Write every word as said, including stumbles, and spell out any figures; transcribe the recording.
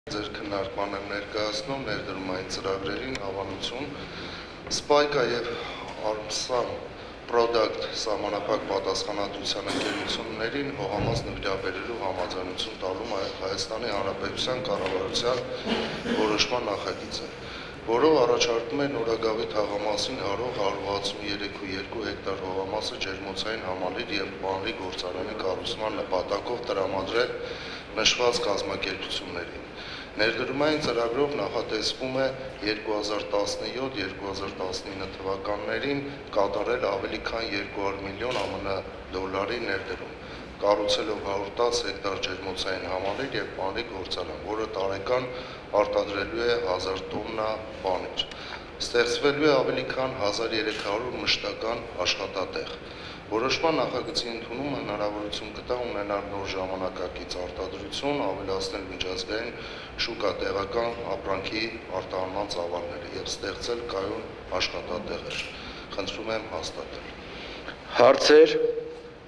Ձեր քննարկման եմ ներկայացնում ներդրումային ծրագրերին հավանություն Spike-ը եւ Armsan Product սահմանափակ պատասխանատվության ընկերություններին հողամաս նվիրաբերելու համաձայնություն տալու Հայաստանի Հանրապետության կառավարության որոշման նախագիծը, որով առաջարկում է Նորագավի թաղամասին հարող հարյուր վաթսուն երեք կόμ երկու հեկտար հողամասը ջերմոցային համալիր եւ պանրի գործարանի կառուցման նպատակով տրամադրել նշված կազմակերպություններին։ Ներդրումային ծրագրով նախատեսվում է երկու հազար տասնյոթ երկու հազար տասնինը թվականներին կատարել ավելի քան երկու հարյուր միլիոն ԱՄՆ դոլարի ներդրում, կառուցելով հարյուր տասը հեկտար ջերմոցային համալիր եւ պանրի գործարան, որը տարեկան արտադրելու է հազար տոննա պանիր։ Ստեղծվելու է ավելի քան հազար երեք հարյուր մշտական աշխատատեղ։ Որոշման նախագծի ընդունումը հնարավորություն կտա ունենալ նոր ժամանակակից արտադրություն, ավելացնել միջազգային շուկա տեղական ապրանքի արտահանման ծավալները եւ ստեղծել կայուն աշխատատեղեր։ Խնդրում եմ հաստատել։ Հարցեր